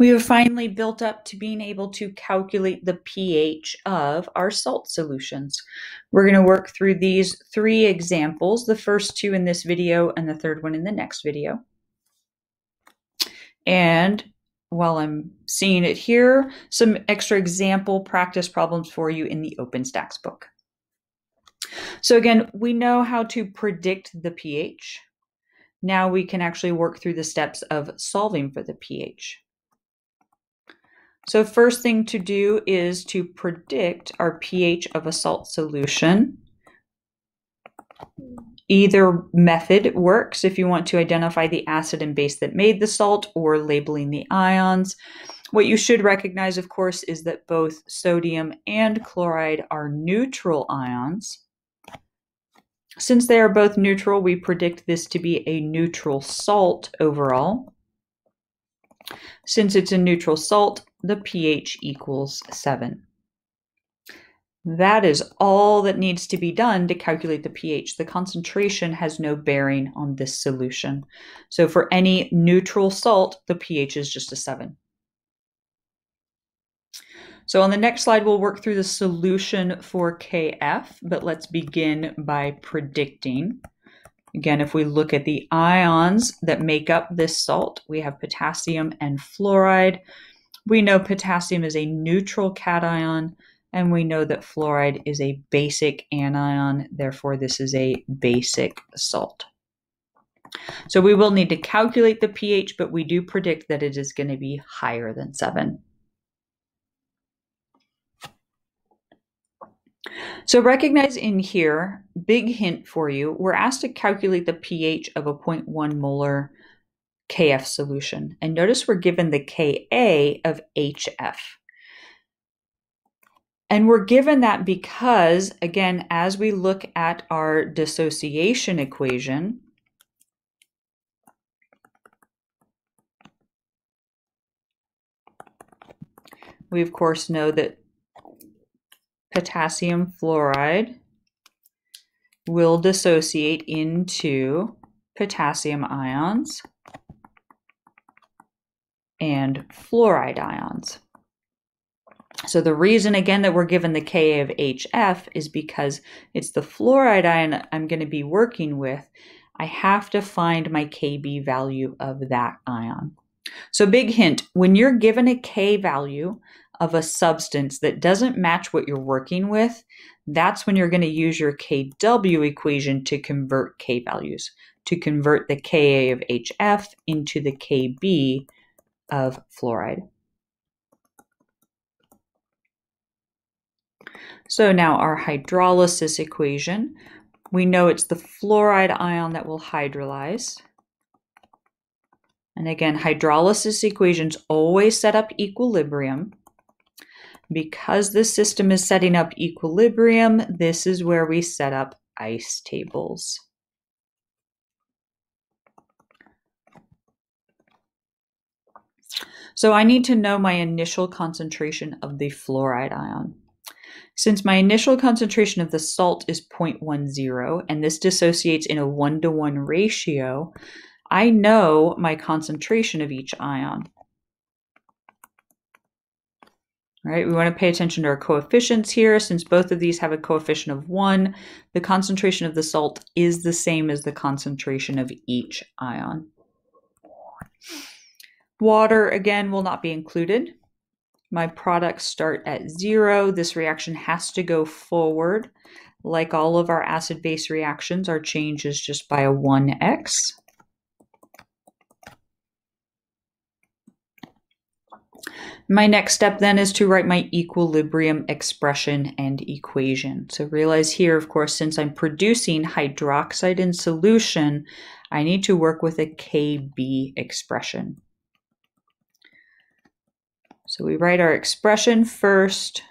We have finally built up to being able to calculate the pH of our salt solutions. We're going to work through these 3 examples, the first 2 in this video and the third one in the next video. And while I'm seeing it here, some extra example practice problems for you in the OpenStax book. So again, we know how to predict the pH. Now we can actually work through the steps of solving for the pH. So first thing to do is to predict our pH of a salt solution. Either method works if you want to identify the acid and base that made the salt or labeling the ions. What you should recognize, of course, is that both sodium and chloride are neutral ions. Since they are both neutral, we predict this to be a neutral salt overall. Since it's a neutral salt, the pH equals 7. That is all that needs to be done to calculate the pH. The concentration has no bearing on this solution. So for any neutral salt, the pH is just a 7. So on the next slide, we'll work through the solution for KF, but let's begin by predicting. Again, if we look at the ions that make up this salt, we have potassium and fluoride. We know potassium is a neutral cation, and we know that fluoride is a basic anion. Therefore, this is a basic salt. So we will need to calculate the pH, but we do predict that it is going to be higher than 7. So recognize in here, big hint for you, we're asked to calculate the pH of a 0.1 molar KF solution. And notice we're given the Ka of HF. And we're given that because, again, as we look at our dissociation equation, we of course know that potassium fluoride will dissociate into potassium ions and fluoride ions. So the reason, again, that we're given the Ka of HF is because it's the fluoride ion I'm going to be working with. I have to find my Kb value of that ion. So big hint, when you're given a K value of a substance that doesn't match what you're working with, that's when you're going to use your Kw equation to convert K values, to convert the Ka of HF into the Kb of fluoride. So now our hydrolysis equation, we know it's the fluoride ion that will hydrolyze. And again, hydrolysis equations always set up equilibrium. Because this system is setting up equilibrium, this is where we set up ice tables. So I need to know my initial concentration of the fluoride ion. Since my initial concentration of the salt is 0.10, and this dissociates in a 1-to-1 ratio, I know my concentration of each ion. All right, we want to pay attention to our coefficients here. Since both of these have a coefficient of 1, the concentration of the salt is the same as the concentration of each ion. Water, again, will not be included. My products start at 0. This reaction has to go forward. Like all of our acid-base reactions, our change is just by a 1x. My next step then is to write my equilibrium expression and equation. So realize here, of course, since I'm producing hydroxide in solution, I need to work with a Kb expression. So we write our expression first,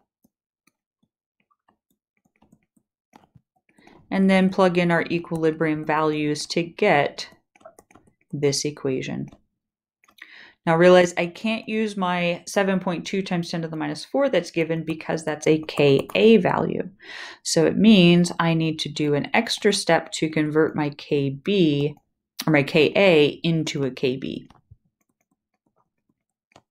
and then plug in our equilibrium values to get this equation. Now realize I can't use my 7.2 times 10 to the minus 4 that's given because that's a Ka value. So it means I need to do an extra step to convert my Kb, or my Ka, into a Kb.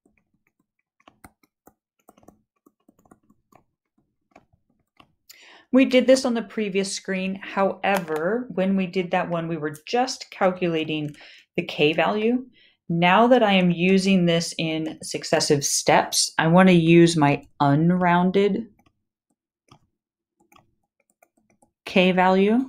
We did this on the previous screen. However, when we did that one, we were just calculating the K value. Now that I am using this in successive steps, I want to use my unrounded K value.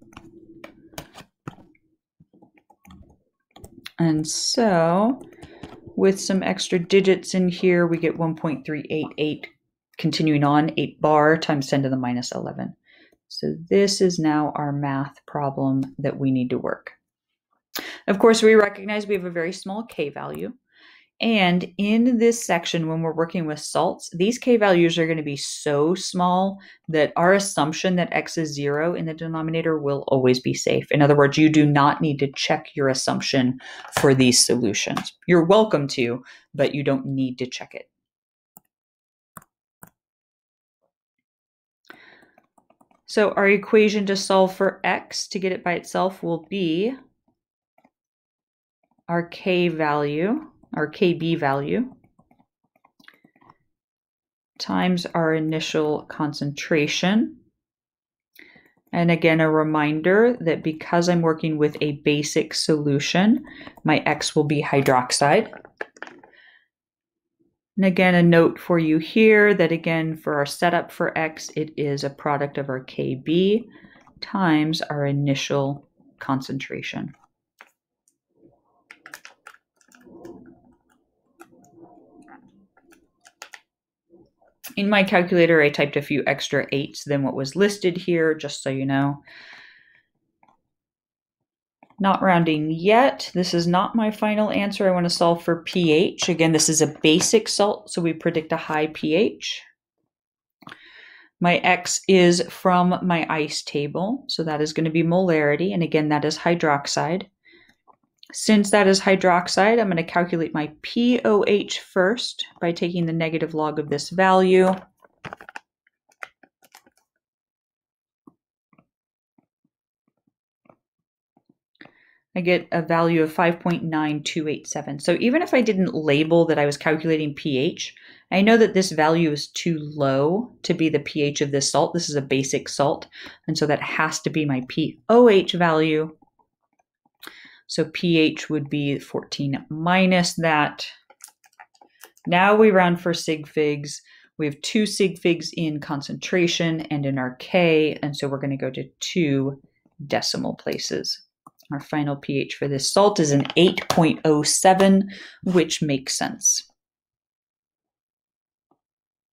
And so with some extra digits in here, we get 1.388, continuing on 8 bar times 10 to the minus 11. So this is now our math problem that we need to work. Of course, we recognize we have a very small K value. And in this section, when we're working with salts, these K values are going to be so small that our assumption that X is 0 in the denominator will always be safe. In other words, you do not need to check your assumption for these solutions. You're welcome to, but you don't need to check it. So our equation to solve for X, to get it by itself, will be our K value, our KB value, times our initial concentration. And again, a reminder that because I'm working with a basic solution, my X will be hydroxide. And again, a note for you here that again, for our setup for X, it is a product of our KB times our initial concentration. In my calculator, I typed a few extra 8s than what was listed here, just so you know. Not rounding yet. This is not my final answer. I want to solve for pH. Again, this is a basic salt, so we predict a high pH. My X is from my ice table, so that is going to be molarity, and again, that is hydroxide. Since that is hydroxide, I'm going to calculate my pOH first by taking the negative log of this value. I get a value of 5.9287. So even if I didn't label that I was calculating pH, I know that this value is too low to be the pH of this salt. This is a basic salt, and so that has to be my pOH value. So pH would be 14 minus that. Now we round for sig figs. We have 2 sig figs in concentration and in our K, and so we're going to go to 2 decimal places. Our final pH for this salt is an 8.07, which makes sense.